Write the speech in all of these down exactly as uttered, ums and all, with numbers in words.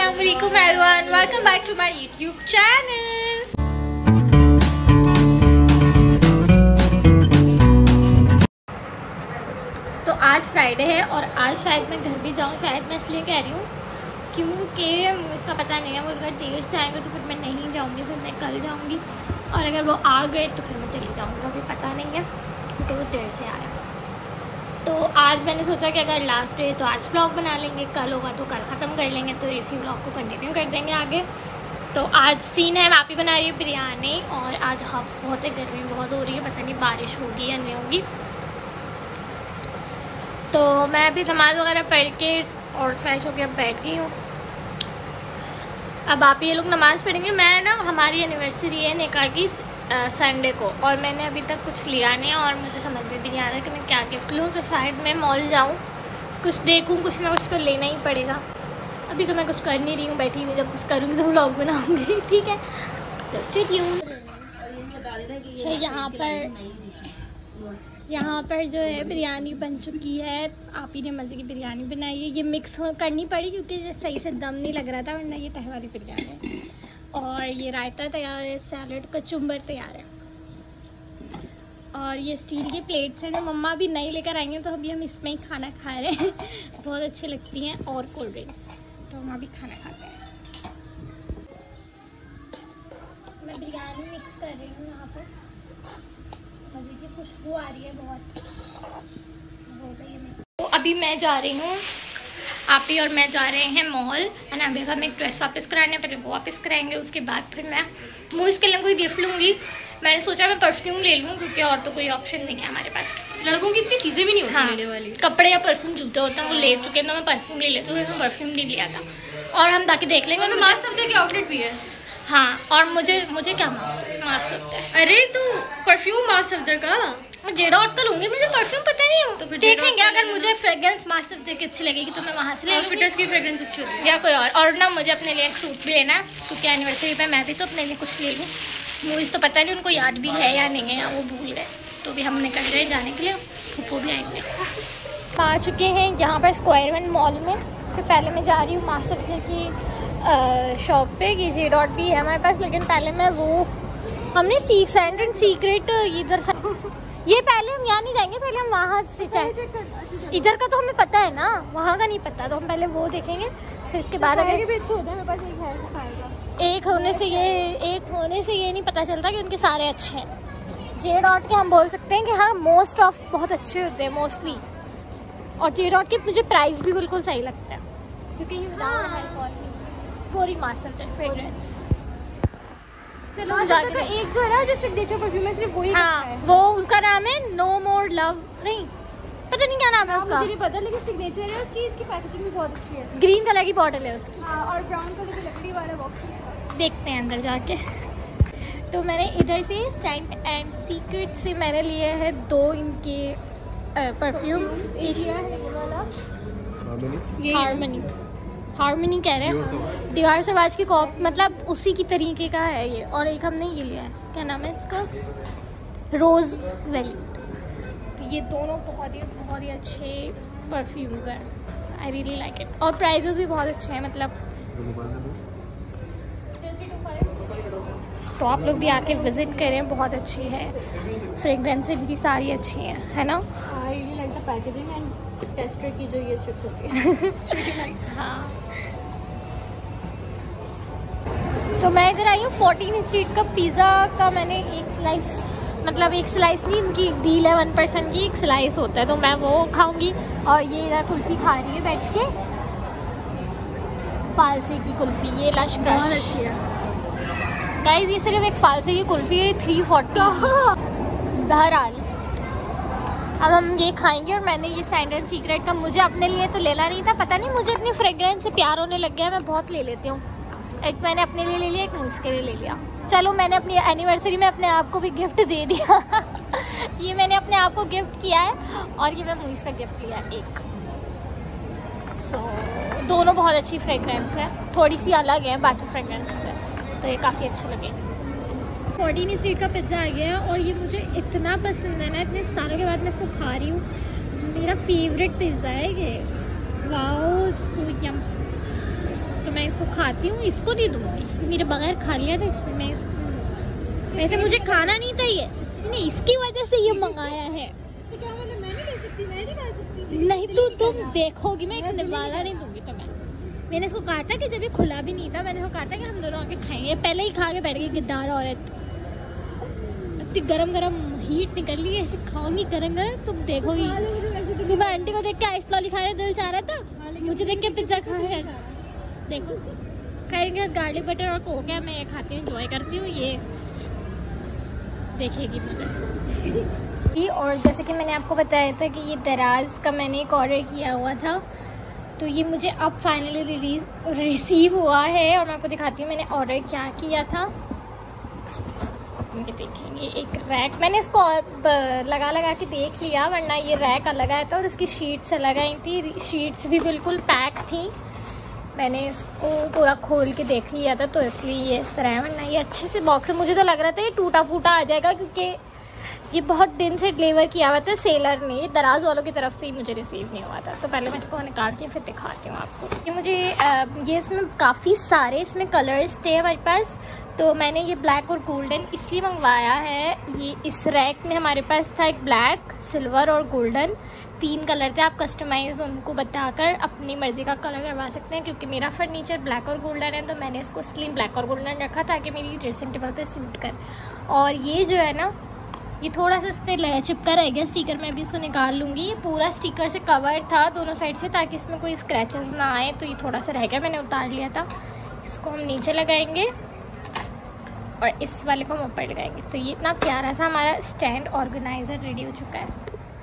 Assalamualaikum everyone, welcome back to my YouTube channel. तो आज Friday है और आज शायद मैं घर भी जाऊँ, शायद मैं इसलिए कह रही हूँ क्योंकि इसका पता नहीं है, वो अगर देर से आएंगे तो फिर मैं नहीं जाऊँगी, फिर मैं कल जाऊँगी, और अगर वो आ गए तो फिर मैं चली जाऊँगी, अभी पता नहीं है क्योंकि वो देर से आया। तो आज मैंने सोचा कि अगर लास्ट डे तो आज व्लॉग बना लेंगे, कल होगा तो कल ख़त्म कर लेंगे, तो इसी व्लॉग को कंटिन्यू कर देंगे आगे। तो आज सीन है, आप ही बना रही है बिरयानी, और आज हाउस बहुत है, गर्मी बहुत हो रही है, पता नहीं बारिश होगी या नहीं होगी। तो मैं अभी नमाज़ वगैरह पढ़ के और फ्रेश होकर अब बैठ गई हूँ। अब आप ये लोग नमाज़ पढ़ेंगे, मैं ना हमारी एनिवर्सरी है निकाह की संडे को, और मैंने अभी तक कुछ लिया नहीं, और मुझे समझ में भी नहीं आ रहा कि मैं क्या गिफ्ट लूँ। तो शायद मैं मॉल जाऊँ, कुछ देखूँ, कुछ ना कुछ तो लेना ही पड़ेगा। अभी तो मैं कुछ कर नहीं रही हूँ, बैठी हुई, जब कुछ करूँगी तो व्लॉग बनाऊँगी, ठीक है। तो स्टे ट्यून्ड। अच्छा, यहाँ पर यहाँ पर जो है बिरयानी बन चुकी है, आप ही ने मज़े की बिरयानी बनाई है। ये मिक्स करनी पड़ी क्योंकि सही से दम नहीं लग रहा था, वरना ये तह वाली बिरयानी है। और ये रायता तैयार है, सैलड कचुम्बर तैयार है, और ये स्टील की प्लेट्स हैं जो मम्मा भी नई लेकर आएंगे, तो अभी हम इसमें ही खाना खा रहे हैं। बहुत अच्छी लगती हैं, और कोल्ड ड्रिंक, तो हम अभी खाना खाते हैं। मैं बिरयानी मिक्स कर रही हूँ यहाँ पर, मज़े की खुशबू आ रही है बहुत, हो गई है मिक्स। तो अभी मैं जा रही हूँ, आप ही और मैं जा रहे हैं मॉल, एंड अभी हम एक ड्रेस वापस कराने, पहले वो वापस कराएंगे, उसके बाद फिर मैं मूवीज़ के लिए कोई गिफ्ट लूँगी। मैंने सोचा मैं परफ्यूम ले लूँ क्योंकि और तो कोई ऑप्शन नहीं है हमारे पास। लड़कों की इतनी चीज़ें भी नहीं होती। हाँ, लेने वाली कपड़े या परफ्यूम जूते होते हैं, वो ले चुके हैं, तो मैं परफ्यूम ले लेती हूँ, मैं परफ्यूम नहीं लिया था। और हम ताकि देख लेंगे, तो मास्क सफ्तर की आउटलेट भी है। हाँ, और मुझे मुझे क्या मास्क सफ्तर, अरे तो परफ्यूम मास्क सफ्तर का जे डॉट का लूँगी, मुझे परफ्यूम पता नहीं है, तो फिर देखेंगे। अगर मुझे फ्रेग्रेंस मास्क सफ्तर की अच्छी लगेगी तो मैं वहाँ से ले लूँगी, फिटर्स की फ्रेग्रेंस अच्छी होती है, या कोई और। और ना मुझे अपने लिए एक सूट भी लेना है क्योंकि एनिवर्सरी पे मैं भी तो अपने लिए कुछ ले लूँ। मूवीज़ तो पता नहीं उनको याद भी है या नहीं है, या वो भूल गए, तो भी हम निकल रहे हैं जाने के लिए, फूफो भी आएंगे। आ चुके हैं यहाँ पर स्क्वायर वन मॉल में। तो पहले मैं जा रही हूँ मास्क सफ्तर की शॉप पे, ये जे डॉट भी है हमारे पास, लेकिन पहले मैं वो हमने सी सैंड एंड सीक्रेट इधर से, ये पहले हम यहाँ नहीं जाएंगे, पहले हम वहाँ से चाहे, इधर का तो हमें पता है ना, वहाँ का नहीं पता, तो हम पहले वो देखेंगे, फिर इसके बाद अगर एक होने से ये एक होने से ये नहीं पता चलता कि उनके सारे अच्छे हैं। जे डॉट के हम बोल सकते हैं कि हाँ मोस्ट ऑफ बहुत अच्छे होते हैं मोस्टली, और जे डॉट के मुझे प्राइस भी बिल्कुल सही लगता है क्योंकि ये पूरी मास्टर फ्रेग्रेंस। चलो का एक जो है ना जो सिग्नेचर परफ्यूम है सिर्फ वही हाँ, अच्छा है। वो उसका नाम है नो मोर लव, नहीं पता नहीं क्या नाम है उसका, मुझे नहीं पता, लेकिन सिग्नेचर है उसकी, इसकी पैकेजिंग भी बहुत अच्छी है। ग्रीन कलर की बॉटल है उसकी, हाँ, और ब्राउन कलर की लकड़ी वाला बॉक्स है। देखते हैं अंदर जाके। तो मैंने इधर से सेंट एंड सीक्रेट से मैंने लिए हैं दो इनके परफ्यूम। एरिया है ये वाला हार्मनी, हार्मनी कह रहे हैं, दीवार सवाज की कॉप, मतलब उसी की तरीके का है ये। और एक हमने ये लिया है, क्या नाम है इसका, रोज़ वैली। तो ये दोनों बहुत ही बहुत ही अच्छे परफ्यूम्स हैं, आई रियली लाइक इट, और प्राइजेस भी बहुत अच्छे हैं, मतलब तो आप लोग भी आके विजिट करें, बहुत अच्छी है, फ्रेग्रेंसेस भी सारी अच्छी हैं, है ना। I really like the packaging and tester की जो ये स्ट्रिप्स होती है, इट्स रियली नाइस। हाँ, तो मैं इधर आई हूँ फोर्टीन स्ट्रीट का पिज़्ज़ा का, मैंने एक स्लाइस, मतलब एक स्लाइस नहीं, इनकी डील है वन परसेंट की, एक स्लाइस होता है, तो मैं वो खाऊंगी। और ये इधर कुल्फ़ी खा रही है बैठ के, फालसे की कुल्फ़ी, ये लश बहुत अच्छी है गाइस, ये सिर्फ एक फालसे की कुल्फ़ी है, थ्री फोर्टी बहरहाल। अब हम ये खाएंगे, और मैंने ये सैंड एंड सीक्रेट का मुझे अपने लिए तो लेना नहीं था, पता नहीं मुझे इतनी फ्रेग्रेंस से प्यार होने लग गया, मैं बहुत ले लेती हूँ। एक मैंने अपने लिए ले लिया, एक मुझके लिए ले लिया। चलो मैंने अपनी एनिवर्सरी में अपने आप को भी गिफ्ट दे दिया। ये मैंने अपने आप को गिफ्ट किया है, और ये मैं मूवीज का गिफ्ट लिया एक। सो so, दोनों बहुत अच्छी फ्रेग्रेंस है, थोड़ी सी अलग है बाकी फ्रेग्रेंस से, तो ये काफ़ी अच्छे लगे। फोर्टीन स्ट्रीट का पिज़्ज़ा आ गया है, और ये मुझे इतना पसंद है ना, इतने सालों के बाद मैं इसको खा रही हूँ, मेरा फेवरेट पिज़्ज़ा है ये, वाओ सो यम। तो मैं मैं इसको खाती हूँ, इसको नहीं दूंगी, मेरे बगैर खा लिया था इसने, मैं इसको वैसे मुझे खाना नहीं था ये, नहीं इसकी वजह से ये मंगाया है। तो क्या मतलब मैं नहीं ले सकती, मैं नहीं खा सकती? नहीं तो तुम देखोगी, मैं एक निवाला नहीं दूंगी तुम्हें। मैंने इसको कहा था कि जब ये खुला भी नहीं था, मैंने इसको कहा था कि हम दोनों आके खाएंगे, पहले ही खा के बैठ गई गिद्दार औरत। इतनी गरम गरम हीट निकल रही है, ऐसे खाऊंगी गरम गरम, तुम देखोगी। क्योंकि मैं आंटी को देख के आइस लॉली खाने दिल चाह रहा था, मुझे देख के पिज्जा खा रहा है। देखो खाएंगे गार्लिक बटर और कोक है, मैं ये खाती हूँ, एंजॉय करती हूँ, ये देखेगी मुझे। और जैसे कि मैंने आपको बताया था कि ये दराज का मैंने एक ऑर्डर किया हुआ था, तो ये मुझे अब फाइनली रिलीज रिसीव हुआ है और मैं आपको दिखाती हूँ मैंने ऑर्डर क्या किया था। देखेंगे एक रैक, मैंने इसको लगा लगा के देख लिया, वरना ये रैक अलग आया था और इसकी शीट्स अलग आई थी, शीट्स भी बिल्कुल पैक थी। मैंने इसको पूरा खोल के देख लिया था, तो इसलिए ये इस तरह है, वरना ये अच्छे से बॉक्स है। मुझे तो लग रहा था ये टूटा फूटा आ जाएगा, क्योंकि ये बहुत दिन से डिलीवर किया हुआ था सेलर ने, ये दराज वालों की तरफ से ही मुझे रिसीव नहीं हुआ था। तो पहले मैं इसको निकाल के फिर दिखाती हूँ आपको। ये मुझे ये इसमें काफ़ी सारे इसमें कलर्स थे हमारे पास, तो मैंने ये ब्लैक और गोल्डन इसलिए मंगवाया है। ये इस रैक में हमारे पास था एक ब्लैक, सिल्वर और गोल्डन, तीन कलर थे। आप कस्टमाइज़ उनको बताकर अपनी मर्ज़ी का कलर करवा सकते हैं। क्योंकि मेरा फर्नीचर ब्लैक और गोल्डन है, तो मैंने इसको इसलिए ब्लैक और गोल्डन रखा ताकि मेरी ड्रेसिंग टेबल पे सूट कर। और ये जो है ना, ये थोड़ा सा इस पर चिपका रह गया स्टिकर, मैं भी इसको निकाल लूँगी। ये पूरा स्टिकर से कवर था दोनों साइड से, ताकि इसमें कोई स्क्रैचेस ना आए, तो ये थोड़ा सा रह गया, मैंने उतार लिया था। इसको हम नीचे लगाएंगे और इस वाले को हम ऊपर लगाएंगे। तो ये इतना प्यारा सा हमारा स्टैंड ऑर्गेनाइज़र रेडी हो चुका है।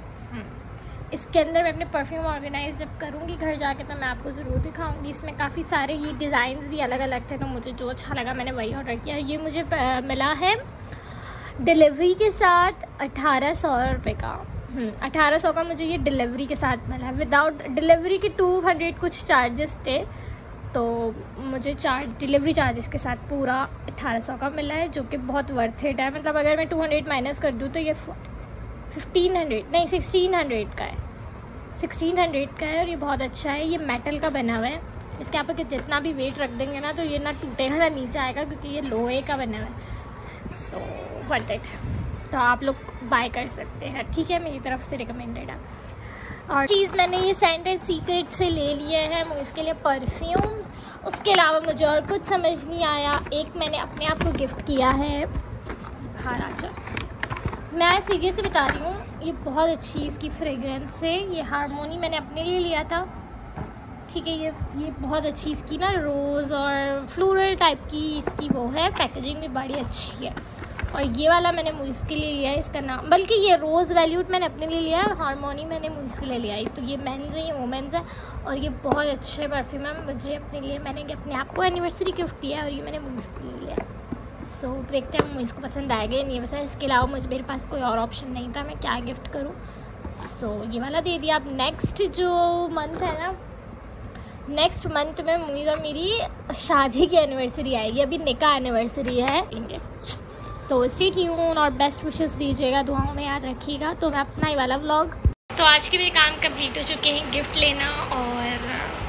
इसके अंदर मैं अपने परफ्यूम ऑर्गेनाइज जब करूँगी घर जाके, तो मैं आपको ज़रूर दिखाऊंगी। इसमें काफ़ी सारे ये डिज़ाइंस भी अलग अलग थे, तो मुझे जो अच्छा लगा मैंने वही ऑर्डर किया। ये मुझे मिला है डिलीवरी के साथ अठारह सौ रुपये का, अठारह सौ का मुझे ये डिलीवरी के साथ मिला है। विदाउट डिलीवरी के टू हंड्रेड कुछ चार्जेस थे, तो मुझे चार्ज डिलीवरी चार्जेस के साथ पूरा अठारह सौ का मिला है, जो कि बहुत वर्थ इट है। मतलब अगर मैं टू हंड्रेड माइनस कर दूँ तो ये फिफ्टीन हंड्रेड नहीं सिक्सटीन हंड्रेड का है, सिक्सटीन हंड्रेड का है। और ये बहुत अच्छा है, ये मेटल का बना हुआ है। इसके आप जितना भी वेट रख देंगे ना, तो ये ना टूटेगा ना नीचे आएगा, क्योंकि ये लोहे का बना हुआ है। सो वर्थ इट, तो आप लोग बाय कर सकते हैं, ठीक है, मेरी तरफ से रिकमेंडेड है। और चीज़ मैंने ये सेंट एंड सीक्रेट से ले लिए हैं इसके लिए परफ्यूम्स। उसके अलावा मुझे और कुछ समझ नहीं आया। एक मैंने अपने आप को गिफ्ट किया है महाराजा, मैं सीरियसली बता रही हूँ, ये बहुत अच्छी इसकी फ्रेगरेंस है। ये हारमोनी मैंने अपने लिए लिया था, ठीक है। ये ये बहुत अच्छी इसकी ना रोज़ और फ्लोरल टाइप की इसकी वो है, पैकेजिंग भी बड़ी अच्छी है। और ये वाला मैंने मुइज़ के लिए लिया है, इसका नाम, बल्कि ये रोज़ वैल्यूट मैंने अपने लिए लिया है और हारमोनी मैंने मुइज़ के लिए लिया है। तो ये मेंस है, ये वुमेंस है, और ये बहुत अच्छे परफ्यूम है। मुझे अपने लिए, मैंने अपने आप को एनिवर्सरी गिफ्ट दिया है, और ये मैंने मुइज़ के लिए लिया है। सो so, देखते हैं मुझे इसको पसंद आएगा या नहीं। वैसे इसके अलावा मुझे मेरे पास कोई और ऑप्शन नहीं था, मैं क्या गिफ्ट करूँ। सो so, ये वाला दे दिया। अब नेक्स्ट जो मंथ है ना, नेक्स्ट मंथ में मुझे और मेरी शादी की एनिवर्सरी आएगी, अभी निकाह एनिवर्सरी है, तो स्टे ट्यून और बेस्ट विशेस दीजिएगा, दुआओं में याद रखिएगा। तो मैं अपना ही वाला व्लॉग, तो आज के मेरे काम कंप्लीट हो चुके हैं, गिफ्ट लेना और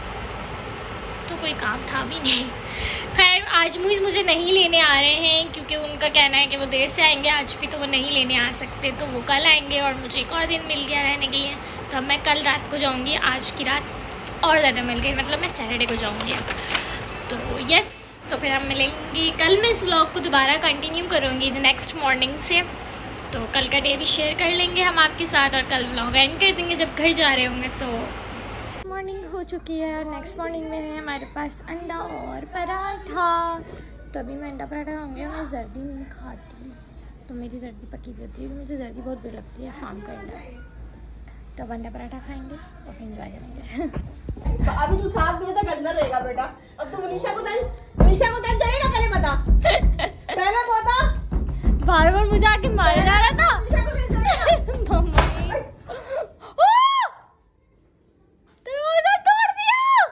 तो कोई काम था भी नहीं। खैर आज मुझे मुझे नहीं लेने आ रहे हैं, क्योंकि उनका कहना है कि वो देर से आएंगे आज भी, तो वो नहीं लेने आ सकते, तो वो कल आएंगे। और मुझे एक और दिन मिल गया रहने के लिए, तो अब मैं कल रात को जाऊँगी, आज की रात और ज़्यादा मिल गई, मतलब मैं सैटरडे को जाऊँगी। तो यस, तो फिर हम मिलेंगे कल। मैं इस व्लॉग को दोबारा कंटिन्यू करूँगी नेक्स्ट मॉर्निंग से, तो कल का डे भी शेयर कर लेंगे हम आपके साथ, और कल व्लॉग एंड कर देंगे जब घर जा रहे होंगे। तो मॉर्निंग हो चुकी है और नेक्स्ट मॉर्निंग में है हमारे पास अंडा और पराठा। तो अभी मैं अंडा पराठा खाऊंगी, मैं जर्दी नहीं खाती, तो मेरी जर्दी पकी भी होती है, मुझे जर्दी बहुत बुरी लगती है फार्म का अंडा। तो अब अंडा पराठा खाएंगे और फिर इंजॉय करेंगे। तो अभी तू सात बजे तक अंदर रहेगा बेटा। अब तू मनीषा को तक मनीषा को तक करेगा, पहले बता पहले बता। बार बार मुझे आके मारा जा रहा था। मनीषा को तक करेगा। मम्मी दरवाजा तोड़ दिया।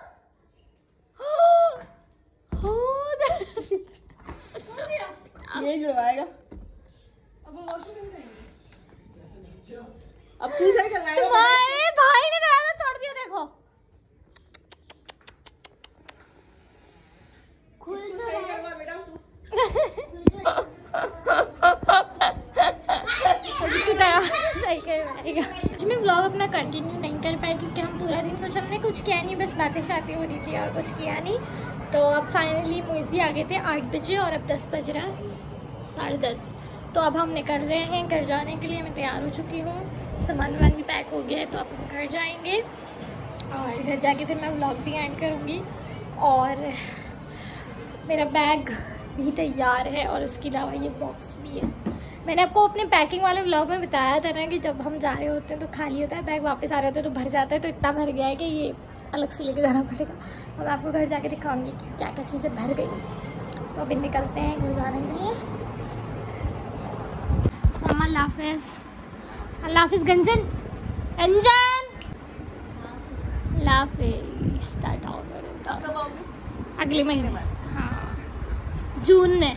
ये जुड़वाएगा। अब हम वॉशरूम कैसे जाएंगे? अब तू सही करवाएगा। तुम्हारे भाई ने दरवाजा तोड़ दिया, देखो। सही करवा बेटा तू। सही करवाएगा। आज मैं व्लॉग अपना कंटिन्यू नहीं कर पाई क्योंकि हम पूरा दिन कुछ हमने कुछ किया नहीं, बस बातें शातें हो रही थी और कुछ किया नहीं। तो अब फाइनली मूवीज़ भी आ गए थे आठ बजे और अब दस बज रहा है, साढ़े दस। तो अब हम निकल रहे हैं घर जाने के लिए। मैं तैयार हो चुकी हूँ, सामान वामान भी पैक हो गया है। तो अब हम घर जाएंगे और घर जाके फिर मैं व्लॉग भी एंड करूँगी और मेरा बैग भी तैयार है और उसके अलावा ये बॉक्स भी है। मैंने आपको अपने पैकिंग वाले व्लॉग में बताया था ना कि जब हम जा रहे होते हैं तो खाली होता है बैग, वापस आ रहे होते हैं तो भर जाता है। तो इतना भर गया है कि ये अलग से लेके जाना पड़ेगा। अब मैं आपको घर जाके दिखाऊंगी कि क्या क्या चीज़ें भर गई। तो अभी निकलते हैं घर जाने के लिए। अल्लाह हाफिज़, अल्लाह हाफिज़ गंजन, गंजन अल्लाह हाफिज़, टाटा। अगले महीने में, हाँ जून में,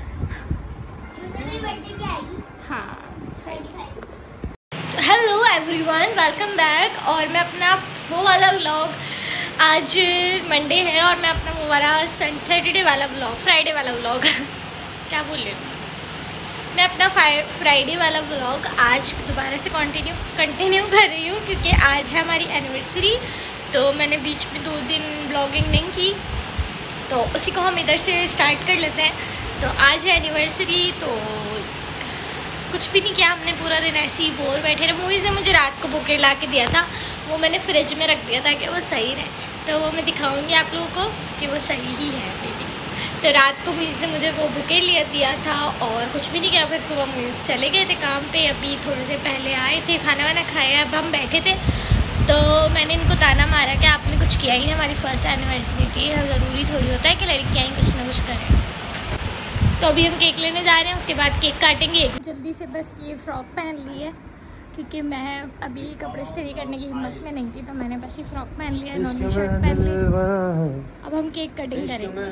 हाँ सही। Hello everyone, welcome back. और मैं अपना वो वाला व्लॉग, आज मंडे है और मैं अपना वो वाला सैटरडे वाला व्लॉग, फ्राइडे वाला व्लॉग क्या बोल रही हूँ मैं अपना फ्राइडे वाला व्लॉग आज दोबारा से कंटिन्यू कंटिन्यू कर रही हूँ क्योंकि आज है हमारी एनिवर्सरी। तो मैंने बीच में दो दिन व्लॉगिंग नहीं की तो उसी को हम इधर से स्टार्ट कर लेते हैं। तो आज है एनिवर्सरी, तो कुछ भी नहीं किया हमने, पूरा दिन ऐसे ही बोर बैठे रहे। मूवीज़ ने मुझे रात को बुके ला के दिया था, वो मैंने फ्रिज में रख दिया था कि वो सही रहे। तो वो मैं दिखाऊंगी आप लोगों को कि वो सही ही है बेबी। तो रात को मूवीज़ ने मुझे वो बुके लिया दिया था और कुछ भी नहीं किया। फिर सुबह मूवीज़ चले गए थे काम पे, अभी थोड़ी देर पहले आए थे, खाना वाना खाया, अब हम बैठे थे। तो मैंने इनको ताना मारा कि आपने कुछ किया ही नहीं, हमारी फर्स्ट एनिवर्सरी थी, ज़रूरी थोड़ी होता है कि लड़कियाँ ही कुछ ना कुछ करें। तो अभी हम केक लेने जा रहे हैं, उसके बाद केक काटेंगे। जल्दी से बस ये फ्रॉक पहन ली है क्योंकि मैं अभी कपड़े स्त्री करने की हिम्मत में नहीं थी, तो मैंने बस ये फ्रॉक पहन लिया, नॉर्मल शर्ट पहन ली। अब हम केक कटिंग करेंगे।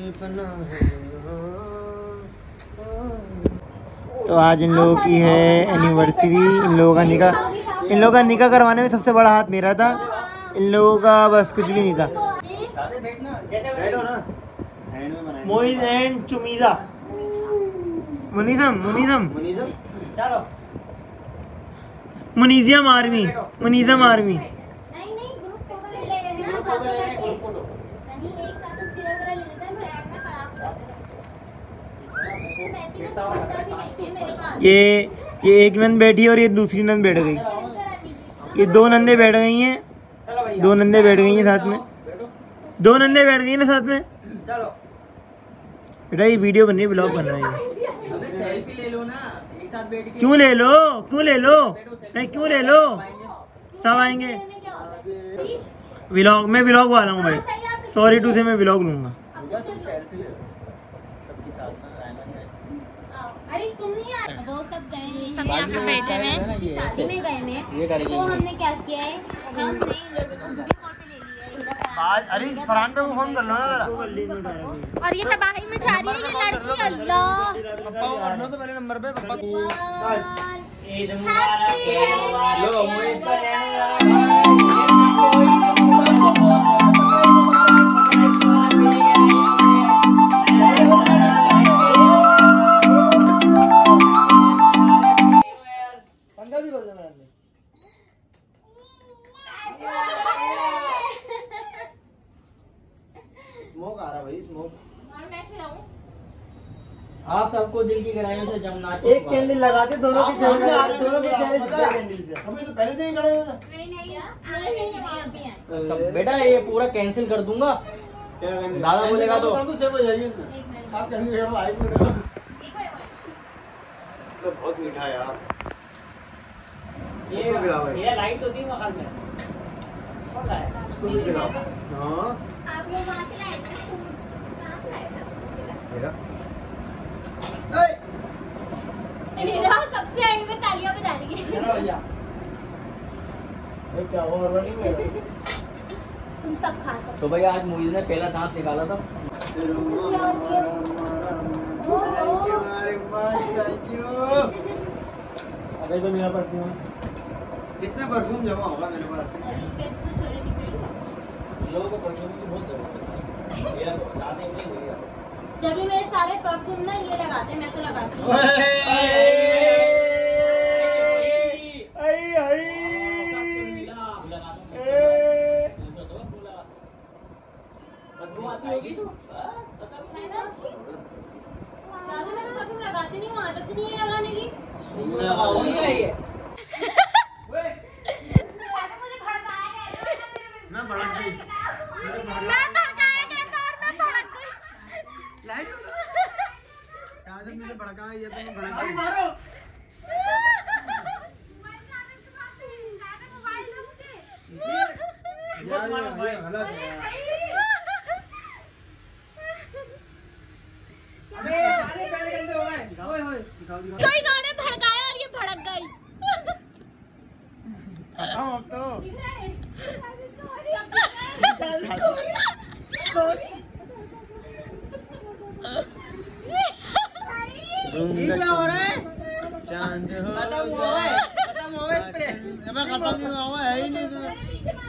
तो आज इन लोगों की है एनिवर्सरी। इन लोगों का निकाह इन लोगों का निकाह करवाने में सबसे बड़ा हाथ मेरा था। इन लोगों का बस कुछ भी नहीं था। मोइज एंड चुमीजा, मुनीजम मुनीजम मुनीजियम आर्मी, मुनीजम आर्मी। ये ये एक नंद बैठी है और ये दूसरी नंद बैठ गई। ये दो नंदे बैठ गई हैं, दो नंदे बैठ गई हैं साथ में, दो नंदे बैठ गई ना साथ में। बेटा ये वीडियो बन रही है, ब्लॉग बन रहा है। सेल्फी ले लो ना, एक साथ बैठ के। क्यों ले लो, क्यों ले लो, नहीं क्यों ले लो, सब आएंगे। व्लॉग मैं व्लॉग वाला हूँ भाई, सॉरी टू से मैं व्लॉग लूँगा। वो सब गए सब यहाँ पे बैठे हैं, शादी में गए हैं। तो हमने क्या किया है, हमने वीडियो कॉल पे ले लिया है। अरे फरहान पे फोन कर लो ना जरा। और ये तबाही में जा रही है ये लड़की। अल्लाह पप्पा को करना तो मेरे नंबर पे पप्पा को। पंगा भी कर देना यार। स्मोक आ रहा भाई, स्मोक। आप सबको दिल की गहराइयों से जमना। एक कैंडल लगाते दोनों के चेहरे, दोनों के चेहरे कैंडल से। हमें तो पहले दिन खड़े हुए थे। नहीं नहीं नहीं अभी आए। अच्छा बेटा ये पूरा कैंसिल कर दूंगा, दादा बोलेगा तो। तो सेव हो जाएगी इसमें। आप कैंडल लगा दो, आइए लगा दो। तो बहुत मीठा है यार। ये ये लाइट होती है मकान में। कौन लाया? इसको भी गिराओ। हां आप लोग वहां से लाए थे, कहां से लाए थे? मेरा नीला सबसे एंड में तालियां बजा रही है। चलो भैया ये क्या हो रहा है? तुम सब खा सकते तो भैया आज मूवीज ने पहला दांत निकाला था। अबे तो मेरा परफ्यूम, कितना परफ्यूम जमा होगा मेरे पास? तो चोरी निकल लोगों को परफ्यूम की बहुत जरूरत है। मेरा तो ज्यादा नहीं भैया। जब भी मेरे सारे परफ्यूम ना ये लगाते हैं, मैं तो लगाती हूँ। परफ्यूम लगाती नहीं हूँ, आदत नहीं है लगाने की। मैं भड़क गई मैं भड़काया गया था और मैं भड़क गई। मुझे भड़का या तो मैं भड़क गई। मारो तो इन्होंने भड़काया और ये भड़क गई। बताओ अब तो चांद हो खत्म नहीं हुआ है ही नहीं तुम्हें।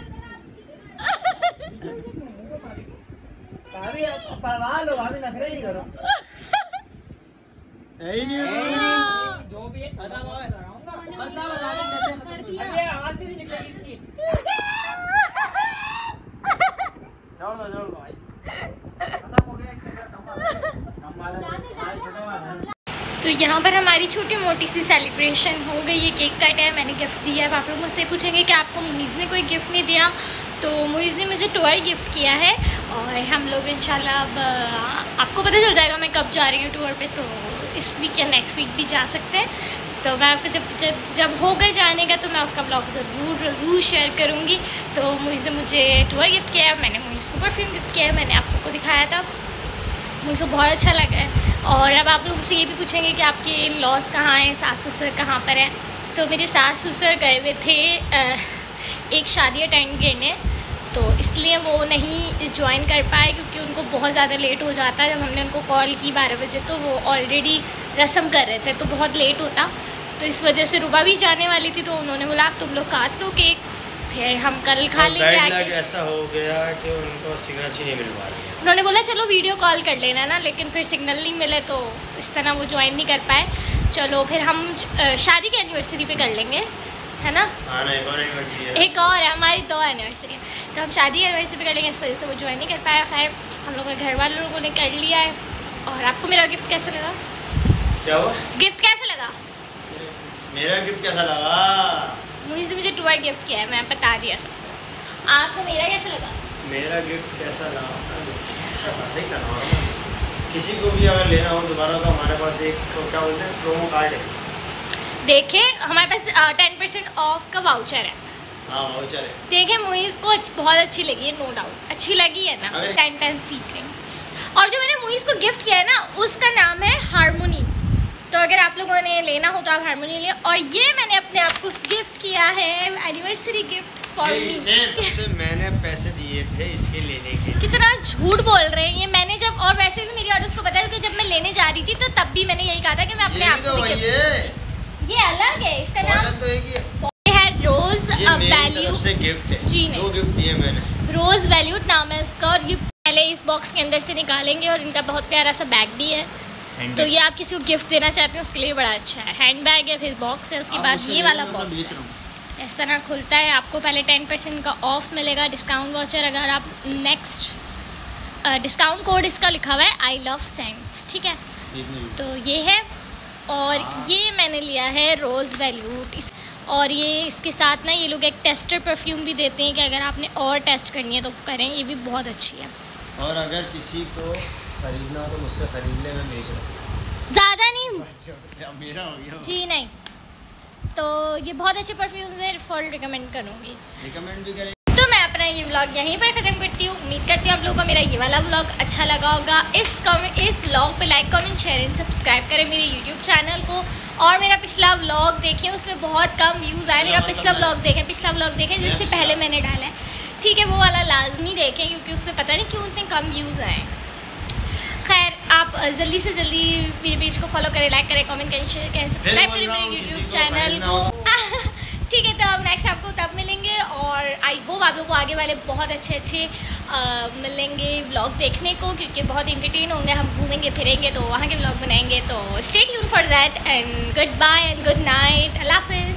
भाभी पढ़वा लो, भाभी नखरे नहीं करो, है ही नहीं जो भी है खत्म हो गया। आवाज नहीं निकलेगी इसकी। छोड़ दो छोड़ दो भाई, खत्म हो गया इसका तो यहाँ पर हमारी छोटी मोटी सी सेलिब्रेशन हो गई है। केक कट है, मैंने गिफ्ट दिया है। आप लोग मुझसे पूछेंगे कि आपको मुइज़ ने कोई गिफ्ट नहीं दिया, तो मुइज़ ने मुझे टूर गिफ्ट किया है और हम लोग इंशाल्लाह अब आपको पता चल जाएगा मैं कब जा रही हूँ टूर पे, तो इस वीक या नेक्स्ट वीक भी जा सकते हैं। तो मैं आपको जब जब जब हो गए जाने का तो मैं उसका ब्लॉग ज़रूर ज़रूर शेयर करूँगी। तो मुइज़ ने मुझे टूर गिफ्ट किया है, मैंने मुइज़ को परफ्यूम गिफ्ट किया है, मैंने आप लोग को दिखाया था, मुझे बहुत अच्छा लगा है। और अब आप लोग से ये भी पूछेंगे कि आपके इन लॉस कहाँ हैं, सास ससुर कहाँ पर हैं। तो मेरे सास ससुर गए हुए थे एक शादी अटेंड करने, तो इसलिए वो नहीं ज्वाइन कर पाए क्योंकि उनको बहुत ज़्यादा लेट हो जाता है। जब हमने उनको कॉल की बारह बजे तो वो ऑलरेडी रस्म कर रहे थे, तो बहुत लेट होता। तो इस वजह से रुबा भी जाने वाली थी, तो उन्होंने बोला तुम लोग काट लो केक, फिर हम कल खा लेंगे आके। ऐसा हो गया कि उनको सिग्नल ही नहीं मिल पा रही। उन्होंने बोला चलो वीडियो कॉल कर लेना ना, लेकिन फिर सिग्नल नहीं मिले तो इस तरह वो ज्वाइन नहीं कर पाए। चलो फिर हम शादी की एनिवर्सरी पे कर लेंगे, है ना। हाँ ना, एक और एनिवर्सरी है, एक और है, हमारी दो एनिवर्सरी है, तो हम शादी एनिवर्सरी पे कर लेंगे। इस वजह से वो ज्वाइन नहीं कर पाया। खैर हम लोग के घर वाले लोगों ने कर लिया है। और आपको मेरा गिफ्ट कैसा लगा? क्या हुआ? गिफ्ट कैसा लगा? मेरा गिफ्ट कैसा लगा? मुझे मुझे टूर गिफ्ट किया है, मैं बता दिया सबको। आपको मेरा कैसा लगा? मेरा गिफ्ट कैसा लगा? अच्छा सही था ना। किसी को भी अगर लेना हो दोबारा तो हमारे पास एक क्या बोलते हैं प्रोमो कार्ड है, देखिए हमारे पास टेन परसेंट ऑफ का वाउचर है। हाँ वाउचर है। देखिए मुइज़ को बहुत अच्छी लगी है, नो डाउट अच्छी लगी है ना। Ten ten secrets. और जो मैंने मुइज़ को गिफ्ट किया है ना उसका नाम है हारमोनी, तो अगर आप लोगों ने लेना हो तो आप हारमोनी लें। और ये मैंने अपने आप को गिफ्ट किया है एनिवर्सरी गिफ्ट फॉर मी। मैंने पैसे दिए थे इसके लेने के। कितना झूठ बोल रहे हैं ये। मैंने जब, और वैसे भी मेरी ऑडियंस को पता है कि जब मैं लेने जा रही थी तो तब भी मैंने यही कहा था कि मैं अपने आप को भी गिफ्ट। ये अलग है, इसका नाम तो एक ही है रोज वैल्यू से गिफ्ट है। जी नहीं, दो गिफ्ट दिए मैंने। रोज वैल्यूड नाम है इसका। और ये पहले इस बॉक्स के अंदर से निकालेंगे और इनका बहुत प्यारा सा बैग भी है, तो ये आप किसी को गिफ्ट देना चाहते हैं उसके लिए बड़ा अच्छा है। हैंड बैग है, फिर बॉक्स है, उसके बाद ये वाला बॉक्स है। इस तरह खुलता है, आपको पहले टेन परसेंट का ऑफ मिलेगा, डिस्काउंट वाउचर। अगर आप नेक्स्ट डिस्काउंट कोड इसका लिखा हुआ है आई लव सेंट्स, ठीक है। तो ये है, और ये मैंने लिया है रोज़ वैल्यूड। और ये इसके साथ ना ये लोग एक टेस्टर परफ्यूम भी देते हैं कि अगर आपने और टेस्ट करनी है तो करें, ये भी बहुत अच्छी है। और अगर किसी को खरीदना हो तो मुझसे खरीद ले, मैं बेच रहा हूँ। ज़्यादा नहीं मेरा हो गया जी नहीं। तो ये बहुत अच्छे परफ्यूम्स है, फुल रिकमेंड करूँगी, रिकमेंड भी करें। तो मैं अपना ये व्लॉग यहीं पर ख़त्म करती हूँ। उम्मीद करती हूँ आप लोगों को मेरा ये वाला व्लॉग अच्छा लगा होगा। इस कमेंट इस व्लॉग पे like comment share and subscribe करें मेरे यूट्यूब चैनल को। और मेरा पिछला व्लॉग देखें, उसमें बहुत कम व्यूज़ आए। मेरा पिछला व्लॉग देखें पिछला व्लॉग देखें जिससे पहले मैंने डाला है, ठीक है, वो वाला लाजमी देखें क्योंकि उसमें पता नहीं क्यों इतने कम व्यूज़ आए। खैर आप जल्दी से जल्दी मेरे पेज को फॉलो करें, लाइक करें, कमेंट करें, शेयर करें, सब्सक्राइब करें मेरे यूट्यूब चैनल को। ठीक है, तो अब नेक्स्ट आपको तब मिलेंगे और आई होप आप लोगों को आगे वाले बहुत अच्छे अच्छे आ, मिलेंगे व्लॉग देखने को, क्योंकि बहुत इंटरटेन होंगे। हम घूमेंगे फिरेंगे तो वहाँ के व्लॉग बनाएंगे, तो stay tune for that and goodbye and good night, Allah हाफिज़।